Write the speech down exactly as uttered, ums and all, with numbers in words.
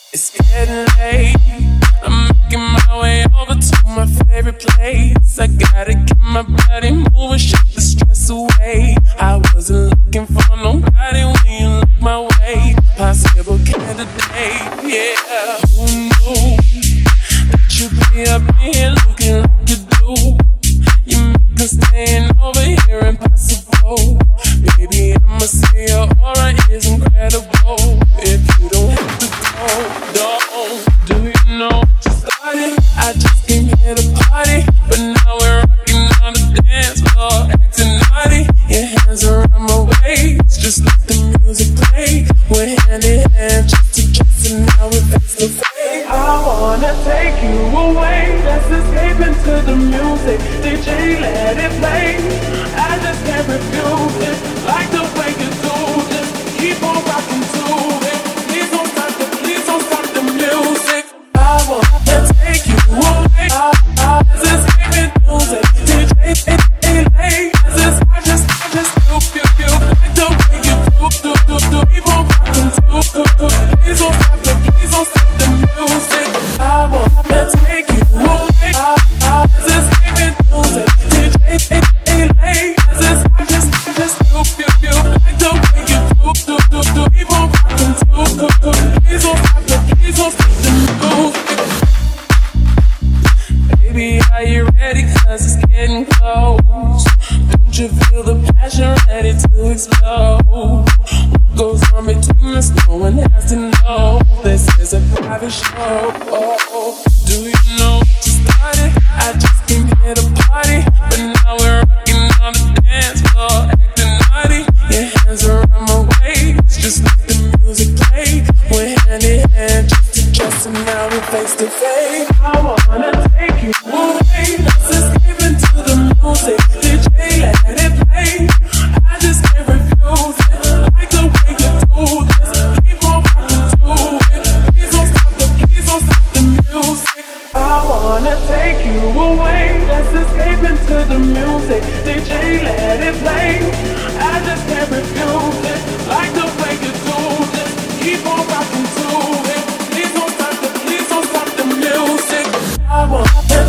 It's getting late. I'm making my way over to my favorite place. I gotta get my body moving, shake the stress away. I wasn't looking for nobody when you look my way. Possible candidate, yeah. Who knew that you'd be up here looking like you do? You make us staying over here impossible. Baby, I'ma say your aura is incredible. If you don't have to go, don't. Do you know what you started? I just came here to party, but now we're rocking on the dance floor, acting naughty. Your hands around my waist, just let the music play. We're hand in hand, just to just, and now we're face to face. I wanna take you away, let's escape into the music. D J, let it play. I just can't refuse it, like the way you do this. Keep on rocking to it. Please don't stop the, please don't stop the music. I wanna take you away. I, I just escape into music. D J, play. I just, I just, I just feel, feel, feel like the way you do, do, do, do. Keep on rocking to it. Please don't stop the, please don't stop the music. I wanna take you away. I, I just escape into music. D J, play. I just, I just, I just feel, feel, feel like the way you do, do, do, do. Keep on rocking to it. Please don't stop the, please don't stop the music. Baby, are you ready? Cause it's getting close. Don't you feel the passion ready to explode? What goes on between us, no one has to know. This is a private show. Oh, do you know what you started? I just came here to party, but now we're rocking on the dance floor, acting naughty. Your hands around my waist, just let the music play. We're hand in hand, just to just, and now we're face to face. I wanna take you away, let's escape into the music. D J, let it play. I just can't refuse it, like the way you do this. Keep on rocking to it. Please don't stop the, please don't stop the music. I wanna take you away, let's escape into the music. D J, let it play. I just can't refuse it, like the way you do this. Keep on rocking to it. Please don't stop the, please don't stop the music. I wanna